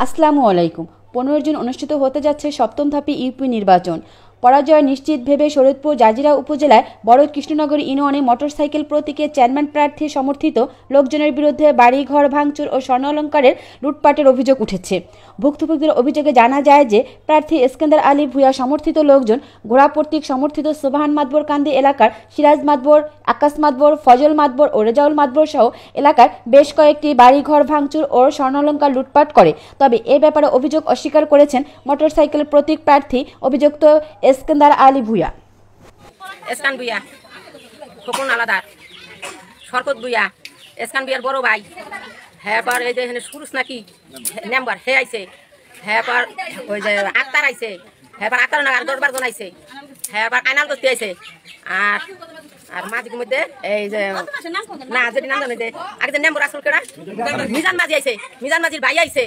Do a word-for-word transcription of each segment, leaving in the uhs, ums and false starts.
আসসালামু আলাইকুম। পনেরো জুন অনুষ্ঠিত হতে যাচ্ছে সপ্তম ধাপে ইউপি নির্বাচন। পরাজয় নিশ্চিত ভেবে শরীয়তপুর জাজিরা উপজেলায় বড় কৃষ্ণনগর ইউনিয়নে মোটরসাইকেল প্রতীকে চেয়ারম্যান প্রার্থী সমর্থিত লোকজনের বিরুদ্ধে বাড়িঘর ভাঙচুর ও স্বর্ণালংকারের লুটপাটের অভিযোগ উঠেছে। ভুক্তভোগীদের অভিযোগে জানা যায় যে প্রার্থী ইস্কান্দার আলী ভূঁইয়া সমর্থিত লোকজন ঘোড়া প্রতীক সমর্থিত সোবাহান মাতবর কান্দি এলাকার সিরাজ মাতবর, আকাশ মাতবর, ফজল মাতবর ও রেজাউল মাতবর সহ এলাকার বেশ কয়েকটি বাড়িঘর ভাঙচুর ও স্বর্ণালংকার লুটপাট করে। তবে এ ব্যাপারে অভিযোগ অস্বীকার করেছেন মোটরসাইকেল প্রতীক প্রার্থী অভিযুক্ত ইস্কান্দার আলী ভূঁইয়া। এসকান ভূঁইয়া, খোকন আলাদার, শরকত ভূঁইয়া, এসকান ভূঁইয়ার বড় ভাই। হ্যাঁ পর এই যে এখানে সুরুষ নাকি মেম্বার হে আইছে। হ্যাঁ পর ওই যে আক্তার আইছে। হ্যাঁ পর আক্তার না আর দশ বারজন আইছে। হ্যাঁ পর আইনাল করতে আইছে। আর আর মাঝির মধ্যে এই যে না যদি নাম জানে যে আগে যে মেম্বার আসল কেডা মিজান মাঝি আইছে। মিজান মাঝির ভাই আইছে।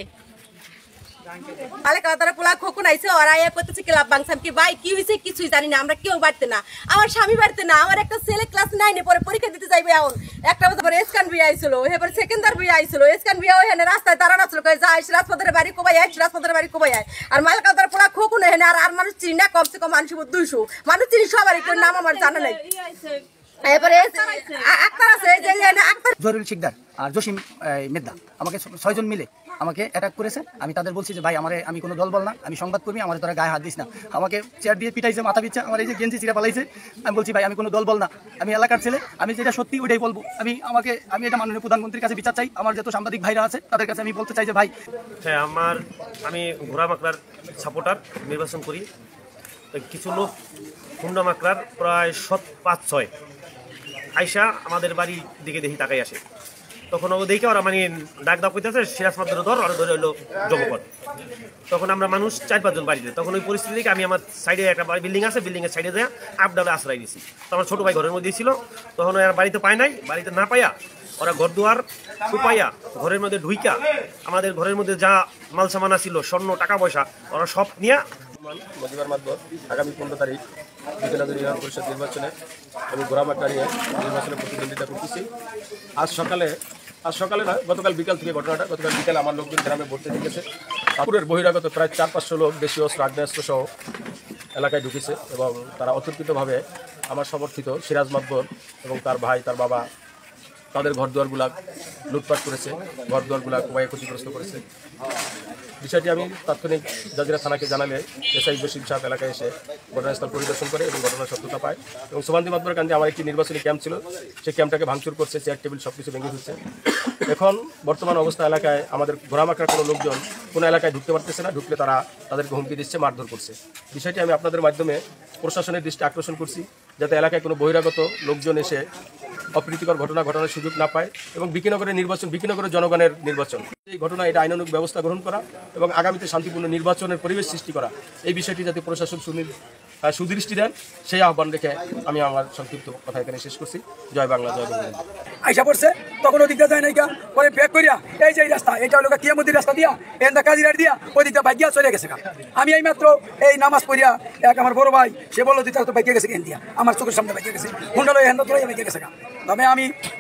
আমার স্বামী বাড়িতে না, আমার একটা ছেলে ক্লাস নাইনে পরে পরীক্ষা দিতে যাইবে। এখন একটা বছর এসকান বিয়ে আইছিল, এবার সেকেন্দার বিয়ে আইছিল। এসকান বিয়ে ওখানে রাস্তায় তারা নাচল যায় রাজপথের বাড়ি কোবাই আয়, রাজপথের বাড়ি কোবাই আয়। আর মালকাতার পোলা খোকুন এখানে আর আর মানুষ চিনি না, কমসে কম মানুষ দুইশো মানুষ চিনি সবারই, কেউ নাম আমার জানা নাই। এবারে আক্তার আছে যে আক্তার জহিরুল শিকদার আর জসিম মেদা আমাকে ছয়জন মিলে আমাকে অ্যাটাক করেছে। আমি তাদের বলছি যে ভাই আমার আমি কোনো দল বল না, আমি সংবাদকর্মী, আমার তোরা গায়ে হাত দিস না। আমাকে চেয়ার দিয়ে পিটাইছে, মাথা পিচ্ছে, আমার এই যে গেঞ্জি চিরা পালাইছে। আমি বলছি ভাই আমি কোনো দল বল না, আমি এলাকার ছেলে, আমি যেটা সত্যি ওইটাই বলবো। আমি আমাকে আমি এটা মাননীয় প্রধানমন্ত্রীর কাছে বিচার চাই। আমার যত সাংবাদিক ভাইরা আছে তাদের কাছে আমি বলতে চাই যে ভাই হ্যাঁ আমার আমি ঘোড়া মাকড়ার সাপোর্টার নির্বাচন করি। কিছু লোক হুন্ডা মাকড়ার প্রায় সৎ পাঁচ ছয় আইসা আমাদের বাড়ির দিকে দেখি তাকাই আসে। তখন ও দেখে ওরা মানে ডাক দাপ করতেছে সিরাজ মাদ্দর ধর ওরা ধরে হইলো জগপথ। তখন আমরা মানুষ চার পাঁচজন বাড়িতে, তখন ওই পরিস্থিতি দেখে আমি আমার সাইডে একটা বিল্ডিং আছে, বিল্ডিংয়ের সাইডে দেওয়া আপ ডাউনে আশ্রয় দিয়েছি। তো আমার ছোটো ভাই ঘরের মধ্যে ছিল, তখন ওরা বাড়িতে পায় নাই। বাড়িতে না পাইয়া ওরা ঘর দুয়ার কুপাইয়া ঘরের মধ্যে ঢুইকা আমাদের ঘরের মধ্যে যা মাল সামানা ছিল, স্বর্ণ টাকা পয়সা, ওরা সব নিয়ে মজিবার মাতবর আগামী পনেরো তারিখ বিকেলাদুর ইউনিয়ন পরিষদ নির্বাচনে আমি ঘোড়ামাকড়া নিয়ে নির্বাচনে প্রতিদ্বন্দ্বিতা করতেছি। আজ সকালে আজ সকালে না গতকাল বিকাল থেকে ঘটনাটা, গতকাল বিকালে আমার লোকজন গ্রামে ভর্তি ঢুকেছে। কাপুরের বহিরাগত প্রায় চার পাঁচশো লোক দেশীয় অস্ত্র আগ্নেয়াস্ত্র সহ এলাকায় ঢুকেছে এবং তারা অতর্কিতভাবে আমার সমর্থিত সিরাজ মাতবর এবং তার ভাই তার বাবা তাদের ঘরদুয়ারগুলা লুটপাট করেছে, ঘরদুয়ারগুলা কোবাইয়ে ক্ষতিগ্রস্ত করেছে। বিষয়টি আমি তাৎক্ষণিক জাজিরা থানাকে জানালে এসআই জসিম সাহেব এলাকায় এসে ঘটনাস্থল পরিদর্শন করে এবং ঘটনার সত্যতা পায়। এবং সোবান্দি মাতবর কাণ্ডে আমার একটি নির্বাচনী ক্যাম্প ছিল, সেই ক্যাম্পটাকে ভাঙচুর করছে, চেয়ার টেবিল সব কিছু ভেঙে ফেলছে। এখন বর্তমান অবস্থা এলাকায় আমাদের ঘোড়ামাকড়ার কোনো লোকজন কোনো এলাকায় ঢুকতে পারতেছে না, ঢুকলে তারা তাদেরকে হুমকি দিচ্ছে, মারধর করছে। বিষয়টি আমি আপনাদের মাধ্যমে প্রশাসনের দৃষ্টি আকর্ষণ করছি, যাতে এলাকায় কোনো বহিরাগত লোকজন এসে অপ্রীতিকর ঘটনা ঘটানোর সুযোগ না পায় এবং বিকিনগরের নির্বাচন বিকিনগরের জনগণের নির্বাচন, এই ঘটনা এটা আইনানুগ ব্যবস্থা গ্রহণ করা এবং আগামীতে শান্তিপূর্ণ নির্বাচনের পরিবেশ সৃষ্টি করা, এই বিষয়টি যাতে প্রশাসন সুদৃষ্টি দেন সেই আহ্বান রেখে আমি আমার সংক্ষিপ্ত কথা এখানে শেষ করছি। জয় বাংলা, জয় বাংলা। আইসা পড়ছে তখন ওদিকটা যায় নাই, পরে ব্যাক করিয়া এই যে রাস্তা, এটা হলো কিয়ামতির রাস্তা দিয়া এনটা কাজিরার দিয়া ওই দিকটা ভাগিয়া চলে গেছে। আমি এই মাত্র এই নামাজ পড়িয়া এক আমার বড় ভাই সে বললো দিতে তো ভাগিয়ে গেছে কেন দিয়া, আমার চোখের সামনে ভাগিয়ে গেছে, হুন্ডালো হ্যান্ড তোলাই ভাগিয়ে গেছে। তবে আমি